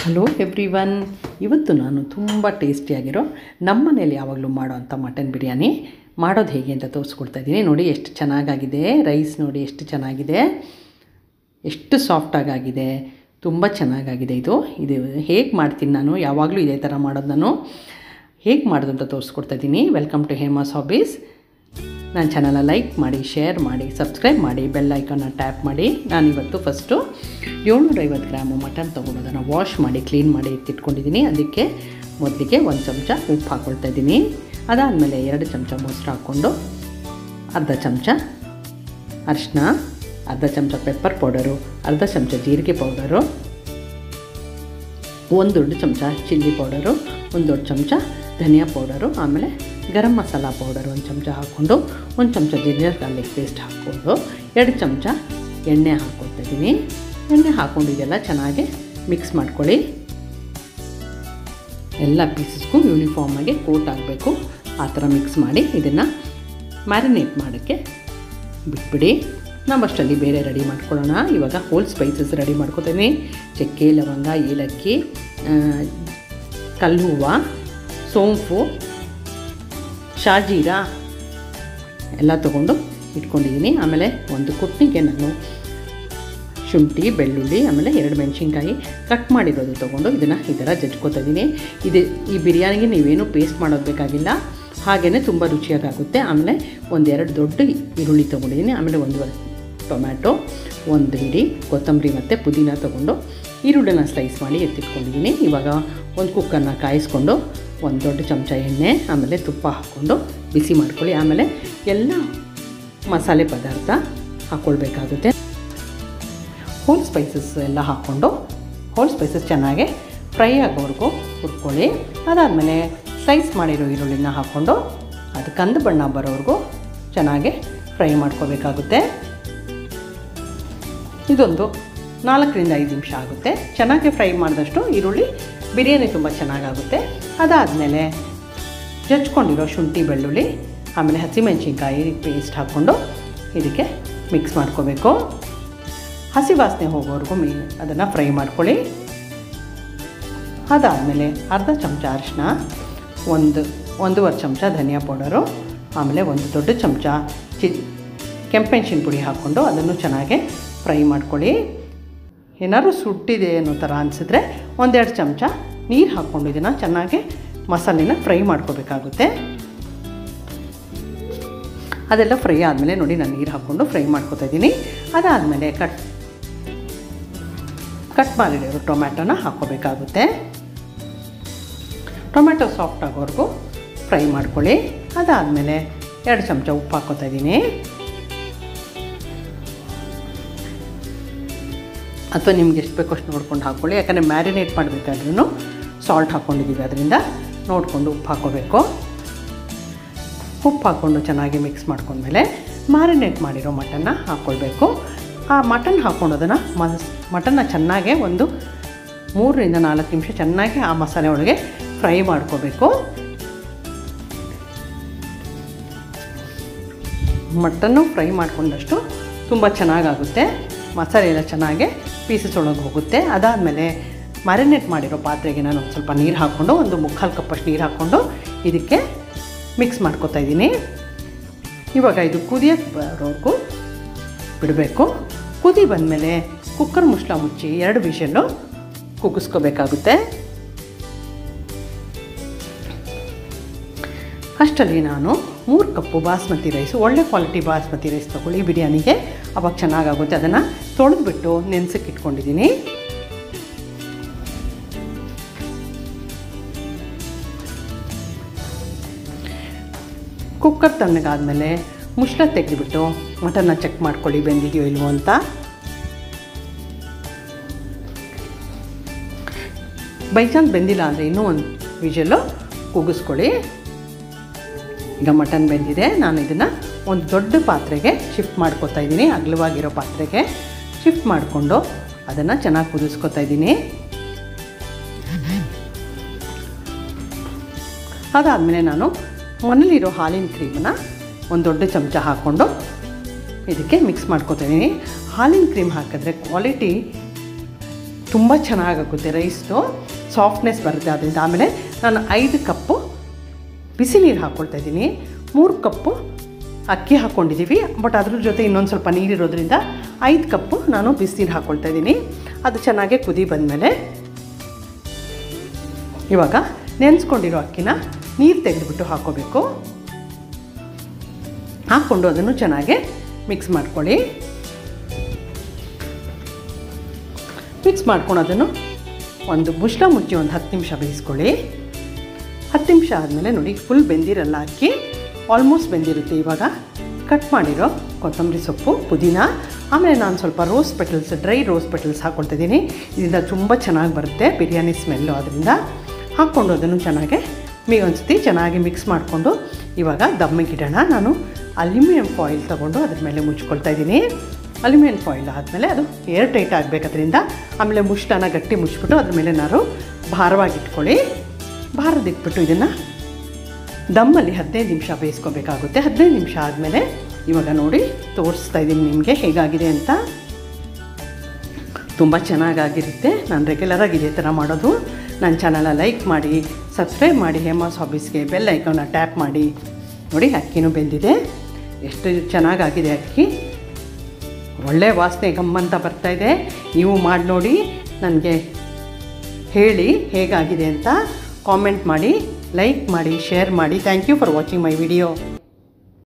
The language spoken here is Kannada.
ಹಲೋ ಎವ್ರಿವನ್, ಇವತ್ತು ನಾನು ತುಂಬ ಟೇಸ್ಟಿಯಾಗಿರೋ ನಮ್ಮ ಮನೇಲಿ ಯಾವಾಗಲೂ ಮಾಡೋವಂಥ ಮಟನ್ ಬಿರಿಯಾನಿ ಮಾಡೋದು ಹೇಗೆ ಅಂತ ತೋರಿಸ್ಕೊಡ್ತಾ ಇದ್ದೀನಿ. ನೋಡಿ ಎಷ್ಟು ಚೆನ್ನಾಗಾಗಿದೆ, ರೈಸ್ ನೋಡಿ ಎಷ್ಟು ಚೆನ್ನಾಗಿದೆ, ಎಷ್ಟು ಸಾಫ್ಟಾಗಿದೆ, ತುಂಬ ಚೆನ್ನಾಗಾಗಿದೆ. ಇದು ಹೇಗೆ ಮಾಡ್ತೀನಿ ನಾನು, ಯಾವಾಗಲೂ ಇದೇ ಥರ ಮಾಡೋದು. ನಾನು ಹೇಗೆ ಮಾಡೋದು ಅಂತ ತೋರಿಸ್ಕೊಡ್ತಾ ಇದ್ದೀನಿ. Welcome to Hema's hobbies. ನನ್ನ ಚಾನಲ್ನ ಲೈಕ್ ಮಾಡಿ, ಶೇರ್ ಮಾಡಿ, ಸಬ್ಸ್ಕ್ರೈಬ್ ಮಾಡಿ, ಬೆಲ್ ಐಕಾನ್ನ ಟ್ಯಾಪ್ ಮಾಡಿ. ನಾನಿವತ್ತು ಫಸ್ಟು 750 ಗ್ರಾಮು ಮಟನ್ ತೊಗೊಂಡೋದನ್ನು ವಾಶ್ ಮಾಡಿ ಕ್ಲೀನ್ ಮಾಡಿ ಎತ್ತಿಟ್ಕೊಂಡಿದ್ದೀನಿ. ಅದಕ್ಕೆ ಮೊದಲಿಗೆ 1 ಚಮಚ ಉಪ್ಪು ಹಾಕ್ಕೊಳ್ತಾ ಇದ್ದೀನಿ. ಅದಾದಮೇಲೆ 2 ಚಮಚ ಮೊಸರು ಹಾಕ್ಕೊಂಡು, ಅರ್ಧ ಚಮಚ ಅರಿಶಿನ, ಅರ್ಧ ಚಮಚ ಪೆಪ್ಪರ್ ಪೌಡರು, ಅರ್ಧ ಚಮಚ ಜೀರಿಗೆ ಪೌಡರು, 1 ದೊಡ್ಡ ಚಮಚ ಚಿಲ್ಲಿ ಪೌಡರು, 1 ದೊಡ್ಡ ಚಮಚ ಧನಿಯಾ ಪೌಡರು, ಆಮೇಲೆ ಗರಂ ಮಸಾಲ ಪೌಡರ್ 1 ಚಮಚ ಹಾಕ್ಕೊಂಡು, 1 ಚಮಚ ಜಿಂಜರ್ ಗಾರ್ಲಿಕ್ ಪೇಸ್ಟ್ ಹಾಕ್ಕೊಂಡು, 2 ಚಮಚ ಎಣ್ಣೆ ಹಾಕ್ಕೊಳ್ತಾ ಇದ್ದೀನಿ. ಎಣ್ಣೆ ಹಾಕ್ಕೊಂಡು ಇದೆಲ್ಲ ಚೆನ್ನಾಗಿ ಮಿಕ್ಸ್ ಮಾಡ್ಕೊಳ್ಳಿ. ಎಲ್ಲ ಪೀಸಸ್ಗೂ ಯೂನಿಫಾರ್ಮಾಗಿ ಕೋಟ್ ಆಗಬೇಕು, ಆ ಥರ ಮಿಕ್ಸ್ ಮಾಡಿ ಇದನ್ನು ಮ್ಯಾರಿನೇಟ್ ಮಾಡೋಕ್ಕೆ ಬಿಟ್ಬಿಡಿ. ನಾವು ಅಷ್ಟರಲ್ಲಿ ಬೇರೆ ರೆಡಿ ಮಾಡ್ಕೊಳ್ಳೋಣ. ಇವಾಗ ಹೋಲ್ ಸ್ಪೈಸಸ್ ರೆಡಿ ಮಾಡ್ಕೊತೀನಿ. ಚಕ್ಕೆ, ಲವಂಗ, ಏಲಕ್ಕಿ, ಕಲ್ಲು ಹೂವು, ಸೋಂಪು, ಶಾಜೀರಾ ಎಲ್ಲ ತೊಗೊಂಡು ಇಟ್ಕೊಂಡಿದ್ದೀನಿ. ಆಮೇಲೆ ಒಂದು ಕುಟ್ನಿಗೆ ನಾನು ಶುಂಠಿ, ಬೆಳ್ಳುಳ್ಳಿ, ಆಮೇಲೆ 2 ಮೆಣಸಿನ್ಕಾಯಿ ಕಟ್ ಮಾಡಿರೋದು ತೊಗೊಂಡು ಇದನ್ನು ಈ ಥರ ಜಜ್ಕೋತಾ ಇದ್ದೀನಿ. ಈ ಬಿರಿಯಾನಿಗೆ ನೀವೇನು ಪೇಸ್ಟ್ ಮಾಡೋದು ಬೇಕಾಗಿಲ್ಲ, ಹಾಗೆಯೇ ತುಂಬ ರುಚಿಯಾಗುತ್ತೆ. ಆಮೇಲೆ 1-2 ದೊಡ್ಡ ಈರುಳ್ಳಿ ತೊಗೊಂಡಿದ್ದೀನಿ. ಆಮೇಲೆ 1 ಟೊಮ್ಯಾಟೊ, 1 ಹಿಡಿ ಕೊತ್ತಂಬರಿ ಮತ್ತು ಪುದೀನ ತೊಗೊಂಡು ಈರುಳ್ಳಿನ ಸ್ಲೈಸ್ ಮಾಡಿ ಎತ್ತಿಟ್ಕೊಂಡಿದ್ದೀನಿ. ಇವಾಗ ಒಂದು ಕುಕ್ಕರ್ನ ಕಾಯಿಸ್ಕೊಂಡು 1 ದೊಡ್ಡ ಚಮಚ ಎಣ್ಣೆ, ಆಮೇಲೆ ತುಪ್ಪ ಹಾಕ್ಕೊಂಡು ಬಿಸಿ ಮಾಡ್ಕೊಳ್ಳಿ. ಆಮೇಲೆ ಎಲ್ಲ ಮಸಾಲೆ ಪದಾರ್ಥ ಹಾಕ್ಕೊಳ್ಬೇಕಾಗುತ್ತೆ. ಹೋಲ್ ಸ್ಪೈಸಸ್ ಎಲ್ಲ ಹಾಕ್ಕೊಂಡು ಹೋಲ್ ಸ್ಪೈಸಸ್ ಚೆನ್ನಾಗಿ ಫ್ರೈ ಆಗೋವರೆಗೂ ಹುರ್ಕೊಳ್ಳಿ. ಅದಾದಮೇಲೆ ಸ್ಲೈಸ್ ಮಾಡಿರೋ ಈರುಳ್ಳಿನ ಹಾಕ್ಕೊಂಡು ಅದು ಕಂದು ಬಣ್ಣ ಬರೋವರೆಗೂ ಚೆನ್ನಾಗಿ ಫ್ರೈ ಮಾಡ್ಕೋಬೇಕಾಗುತ್ತೆ. ಇದೊಂದು 4-5 ನಿಮಿಷ ಆಗುತ್ತೆ. ಚೆನ್ನಾಗಿ ಫ್ರೈ ಮಾಡಿದಷ್ಟು ಈರುಳ್ಳಿ ಬಿರಿಯಾನಿ ತುಂಬ ಚೆನ್ನಾಗಾಗುತ್ತೆ. ಅದಾದಮೇಲೆ ಜಜ್ಕೊಂಡಿರೋ ಶುಂಠಿ, ಬೆಳ್ಳುಳ್ಳಿ, ಆಮೇಲೆ ಹಸಿಮೆಣಸಿನ್ಕಾಯಿ ಪೇಸ್ಟ್ ಹಾಕ್ಕೊಂಡು ಇದಕ್ಕೆ ಮಿಕ್ಸ್ ಮಾಡ್ಕೋಬೇಕು. ಹಸಿ ವಾಸನೆ ಹೋಗೋವರೆಗೂ ಅದನ್ನು ಫ್ರೈ ಮಾಡ್ಕೊಳ್ಳಿ. ಅದಾದಮೇಲೆ ಅರ್ಧ ಚಮಚ ಅರಿಶಿನ, 1-1.5 ಚಮಚ ಧನಿಯಾ ಪೌಡರು, ಆಮೇಲೆ 1 ದೊಡ್ಡ ಚಮಚ ಕೆಂಪೆಣ್ಸಿನ ಪುಡಿ ಹಾಕ್ಕೊಂಡು ಅದನ್ನು ಚೆನ್ನಾಗಿ ಫ್ರೈ ಮಾಡ್ಕೊಳ್ಳಿ. ಏನಾದ್ರು ಸುಟ್ಟಿದೆ ಅನ್ನೋ ಥರ ಅನಿಸಿದ್ರೆ 1-2 ಚಮಚ ನೀರು ಹಾಕ್ಕೊಂಡು ಇದನ್ನು ಚೆನ್ನಾಗಿ ಮಸಾಲೆನ ಫ್ರೈ ಮಾಡ್ಕೋಬೇಕಾಗುತ್ತೆ. ಅದೆಲ್ಲ ಫ್ರೈ ಆದಮೇಲೆ ನೋಡಿ ನಾನು ನೀರು ಹಾಕ್ಕೊಂಡು ಫ್ರೈ ಮಾಡ್ಕೊತಾ ಇದ್ದೀನಿ. ಅದಾದಮೇಲೆ ಕಟ್ ಮಾಡಿರೋ ಟೊಮ್ಯಾಟೋನ ಹಾಕ್ಕೋಬೇಕಾಗುತ್ತೆ. ಟೊಮ್ಯಾಟೊ ಸಾಫ್ಟ್ ಆಗೋವರೆಗೂ ಫ್ರೈ ಮಾಡ್ಕೊಳ್ಳಿ. ಅದಾದಮೇಲೆ 2 ಚಮಚ ಉಪ್ಪು ಹಾಕ್ಕೋತಾ ಇದ್ದೀನಿ. ಅಥವಾ ನಿಮ್ಗೆ ಎಷ್ಟು ಬೇಕೋ ಅಷ್ಟು ನೋಡ್ಕೊಂಡು ಹಾಕ್ಕೊಳ್ಳಿ. ಯಾಕಂದರೆ ಮ್ಯಾರಿನೇಟ್ ಮಾಡಬೇಕಾದ್ರೂ ಸಾಲ್ಟ್ ಹಾಕ್ಕೊಂಡಿದ್ದೀವಿ, ಅದರಿಂದ ನೋಡಿಕೊಂಡು ಉಪ್ಪು ಹಾಕ್ಕೋಬೇಕು. ಉಪ್ಪು ಹಾಕ್ಕೊಂಡು ಚೆನ್ನಾಗಿ ಮಿಕ್ಸ್ ಮಾಡ್ಕೊಂಡ್ಮೇಲೆ ಮ್ಯಾರಿನೇಟ್ ಮಾಡಿರೋ ಮಟನ್ನ ಹಾಕ್ಕೊಳ್ಬೇಕು. ಆ ಮಟನ್ ಹಾಕ್ಕೊಂಡೋದನ್ನು ಮಟನ್ನ ಚೆನ್ನಾಗೆ ಒಂದು 3-4 ನಿಮಿಷ ಚೆನ್ನಾಗಿ ಆ ಮಸಾಲೆ ಒಳಗೆ ಫ್ರೈ ಮಾಡ್ಕೋಬೇಕು. ಮಟನ್ನು ಫ್ರೈ ಮಾಡ್ಕೊಂಡಷ್ಟು ತುಂಬ ಚೆನ್ನಾಗಾಗುತ್ತೆ. ಮಸಾಲೆ ಎಲ್ಲ ಚೆನ್ನಾಗಿ ಪೀಸಸ್ ಒಳಗೆ ಹೋಗುತ್ತೆ. ಅದಾದಮೇಲೆ ಮ್ಯಾರಿನೇಟ್ ಮಾಡಿರೋ ಪಾತ್ರೆಗೆ ನಾನು ಒಂದು ಸ್ವಲ್ಪ ನೀರು ಹಾಕ್ಕೊಂಡು 1/4 ಕಪ್ಪಷ್ಟು ನೀರು ಹಾಕ್ಕೊಂಡು ಇದಕ್ಕೆ ಮಿಕ್ಸ್ ಮಾಡ್ಕೊತಾ ಇದ್ದೀನಿ. ಇವಾಗ ಇದು ಕುದಿಯೋಕ್ಕೆ ಬರೋವರೆಗೂ ಬಿಡಬೇಕು. ಕುದಿ ಬಂದಮೇಲೆ ಕುಕ್ಕರ್ ಮುಚ್ಚಳ ಮುಚ್ಚಿ 2 ವಿಷಲ್ಲು ಕುಗ್ಗಿಸ್ಕೋಬೇಕಾಗುತ್ತೆ. ಅಷ್ಟರಲ್ಲಿ ನಾನು 3 ಕಪ್ಪು ಬಾಸ್ಮತಿ ರೈಸು, ಒಳ್ಳೆ ಕ್ವಾಲಿಟಿ ಬಾಸ್ಮತಿ ರೈಸ್ ತೊಗೊಳ್ಳಿ ಬಿರಿಯಾನಿಗೆ, ಅವಾಗ ಚೆನ್ನಾಗಾಗುತ್ತೆ. ಅದನ್ನು ತೊಳೆದ್ಬಿಟ್ಟು ನೆನೆಸಕ್ಕೆ ಇಟ್ಕೊಂಡಿದ್ದೀನಿ. ಕುಕ್ಕರ್ ತಣ್ಣಗಾದಮೇಲೆ ಮುಚ್ಚಳ ತೆಗೆದುಬಿಟ್ಟು ಮಟನ್ನ ಚೆಕ್ ಮಾಡ್ಕೊಳ್ಳಿ ಬೆಂದಿದೆಯೋ ಇಲ್ವೋ ಅಂತ. ಬೈ ಚಾನ್ಸ್ ಬೆಂದಿಲ್ಲ ಅಂದರೆ ಇನ್ನೂ 1 ವಿಷಲ್ಲು ಕೂಗಿಸ್ಕೊಳ್ಳಿ. ಈಗ ಮಟನ್ ಬೆಂದಿದೆ. ನಾನು ಇದನ್ನು ಒಂದು ದೊಡ್ಡ ಪಾತ್ರೆಗೆ ಶಿಫ್ಟ್ ಮಾಡ್ಕೊತಾ ಇದ್ದೀನಿ. ಅಗಲವಾಗಿರೋ ಪಾತ್ರೆಗೆ ಶಿಫ್ಟ್ ಮಾಡಿಕೊಂಡು ಅದನ್ನು ಚೆನ್ನಾಗಿ ಕುದಿಸ್ಕೊತಾ ಇದ್ದೀನಿ. ಅದಾದಮೇಲೆ ನಾನು ಮನೇಲಿರೋ ಹಾಲಿನ ಕ್ರೀಮನ್ನು 1 ದೊಡ್ಡ ಚಮಚ ಹಾಕ್ಕೊಂಡು ಇದಕ್ಕೆ ಮಿಕ್ಸ್ ಮಾಡ್ಕೊತಾ ಇದ್ದೀನಿ. ಹಾಲಿನ ಕ್ರೀಮ್ ಹಾಕಿದ್ರೆ ಕ್ವಾಲಿಟಿ ತುಂಬ ಚೆನ್ನಾಗಾಗುತ್ತೆ. ರೈಸ್ದು ಸಾಫ್ಟ್ನೆಸ್ ಬರುತ್ತೆ ಅದರಿಂದ. ಆಮೇಲೆ ನಾನು 5 ಕಪ್ಪು ಬಿಸಿ ನೀರು ಹಾಕ್ಕೊಳ್ತಾಯಿದ್ದೀನಿ. 3 ಕಪ್ಪು ಅಕ್ಕಿ ಹಾಕ್ಕೊಂಡಿದ್ದೀವಿ, ಬಟ್ ಅದ್ರ ಜೊತೆ ಇನ್ನೊಂದು ಸ್ವಲ್ಪ ನೀರಿರೋದ್ರಿಂದ 5 ಕಪ್ಪು ನಾನು ಬಿಸಿನೀರು ಹಾಕ್ಕೊಳ್ತಾಯಿದ್ದೀನಿ. ಅದು ಚೆನ್ನಾಗಿ ಕುದಿ ಬಂದಮೇಲೆ ಇವಾಗ ನೆನೆಸ್ಕೊಂಡಿರೋ ಅಕ್ಕಿನ ನೀರು ತೆಗೆದುಬಿಟ್ಟು ಹಾಕ್ಕೋಬೇಕು. ಹಾಕ್ಕೊಂಡು ಅದನ್ನು ಚೆನ್ನಾಗಿ ಮಿಕ್ಸ್ ಮಾಡ್ಕೊಳ್ಳಿ. ಮಿಕ್ಸ್ ಮಾಡ್ಕೊಂಡು ಅದನ್ನು ಒಂದು ಮುಚ್ಚಳ ಮುಚ್ಚಿ ಒಂದು 10 ನಿಮಿಷ ಬೇಯಿಸ್ಕೊಳ್ಳಿ. 10 ನಿಮಿಷ ಆದಮೇಲೆ ನೋಡಿ ಫುಲ್ ಬೆಂದಿರಲ್ಲ ಅಕ್ಕಿ, ಆಲ್ಮೋಸ್ಟ್ ಬೆಂದಿರುತ್ತೆ. ಇವಾಗ ಕಟ್ ಮಾಡಿರೋ ಕೊತ್ತಂಬರಿ ಸೊಪ್ಪು, ಪುದೀನ, ಆಮೇಲೆ ನಾನು ಸ್ವಲ್ಪ rose petals, dry rose petals ಹಾಕ್ಕೊಳ್ತಿದ್ದೀನಿ. ಇದರಿಂದ ತುಂಬ ಚೆನ್ನಾಗಿ ಬರುತ್ತೆ ಬಿರಿಯಾನಿ ಸ್ಮೆಲ್ಲು. ಅದರಿಂದ ಹಾಕ್ಕೊಂಡು ಅದನ್ನು ಚೆನ್ನಾಗಿ ಒಂದು ಸತಿ ಚೆನ್ನಾಗಿ ಮಿಕ್ಸ್ ಮಾಡಿಕೊಂಡು ಇವಾಗ ದಮ್ಮಿಗಿಡೋಣ. ನಾನು ಅಲ್ಯೂಮಿನಿಯಂ ಫಾಯಿಲ್ ತೊಗೊಂಡು ಅದ್ರ ಮೇಲೆ ಮುಚ್ಕೊಳ್ತಾ ಇದ್ದೀನಿ. ಅಲ್ಯೂಮಿನಿಯಂ ಫಾಯಿಲ್ ಆದಮೇಲೆ ಅದು ಏರ್ ಟೈಟ್ ಆಗಬೇಕದ್ರಿಂದ ಆಮೇಲೆ ಮುಚ್ಚಳನ ಗಟ್ಟಿ ಮುಚ್ಚಿಬಿಟ್ಟು ಅದ್ರ ಮೇಲೆ ನಾನು ಭಾರವಾಗಿಟ್ಕೊಳ್ಳಿ. ಭಾರದಿಟ್ಬಿಟ್ಟು ಇದನ್ನು ದಮ್ಮಲ್ಲಿ 15 ನಿಮಿಷ ಬೇಯಿಸ್ಕೋಬೇಕಾಗುತ್ತೆ. 15 ನಿಮಿಷ ಆದಮೇಲೆ ಇವಾಗ ನೋಡಿ ತೋರಿಸ್ತಾ ಇದ್ದೀನಿ ನಿಮಗೆ ಹೇಗಾಗಿದೆ ಅಂತ. ತುಂಬ ಚೆನ್ನಾಗಾಗಿರುತ್ತೆ. ನಾನು ರೆಗ್ಯುಲರಾಗಿ ಇದೇ ಥರ ಮಾಡೋದು. ನನ್ನ ಚಾನಲ್ನ ಲೈಕ್ ಮಾಡಿ, ಸಬ್ಸ್ಕ್ರೈಬ್ ಮಾಡಿ, ಹೇಮಾಸ್ ಹಾಬೀಸ್ಗೆ ಬೆಲ್ ಐಕಾನ್ನ ಟ್ಯಾಪ್ ಮಾಡಿ. ನೋಡಿ ಅಕ್ಕಿನೂ ಬೆಂದಿದೆ, ಎಷ್ಟು ಚೆನ್ನಾಗಾಗಿದೆ ಅಕ್ಕಿ. ಒಳ್ಳೆ ವಾಸನೆ ಗಮ್ಮಂತ ಬರ್ತಾಯಿದೆ. ನೀವು ಮಾಡಿ ನೋಡಿ, ನನಗೆ ಹೇಳಿ ಹೇಗಾಗಿದೆ ಅಂತ ಕಾಮೆಂಟ್ ಮಾಡಿ, ಲೈಕ್ ಮಾಡಿ, ಶೇರ್ ಮಾಡಿ. Thank you for watching my video.